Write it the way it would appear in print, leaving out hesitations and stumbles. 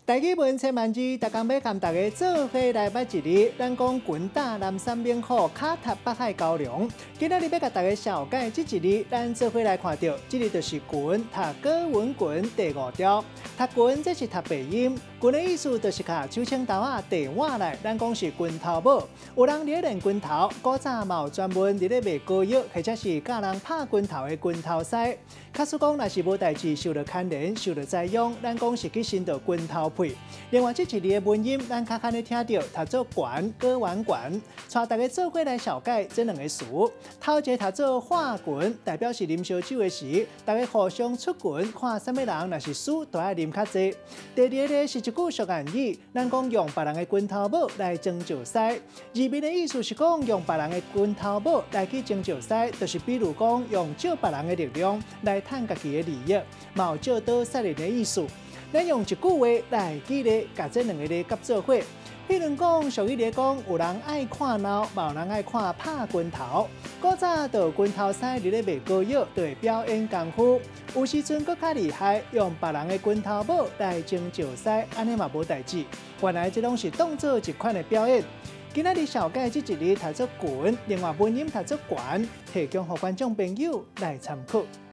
大家问千万字，大家要跟大家做伙来捌一日。咱讲拳打南山免虎，脚踏北海高粱。今仔日要甲大家小解这一日，咱做伙来看到，这日就是拳，读歌文拳第5条。读拳这是读鼻音，拳的意思就是甲手枪头啊地碗来，咱讲是拳头母。有人咧练拳头，古早嘛有专门伫咧卖膏药，或者是教人拍拳头的拳头师。假使讲若是无代志，受到牵连，受到栽养，咱讲是去寻到拳头配。另外，这一日的文音，咱较咧听到读做拳、歌玩拳，带大家做伙来小解这两个词。头一个读做化拳，代表是啉烧酒的时，大家互相出拳，看什么人若是输，就爱啉较济。第二个是一句俗谚语，咱讲用别人的拳头母来争石狮。字面的意思是讲用别人的拳头母来去争石狮，就是比如讲用借别人的力量来赚家己的利益，嘛有借刀杀人的意思。咱用一句话来举例，甲这两个咧夹做伙。譬如讲，俗语咧讲，有人爱看闹，嘛有人爱看拍拳头。古早就有拳头师伫咧卖膏药，就会表演功夫。有时阵搁较厉害，用别人的拳头母来争石狮，安尼嘛无代志。原来这拢是当做一款的表演。今仔日小解这一日读做拳，另外文音读做拳，提供予观众朋友来参考。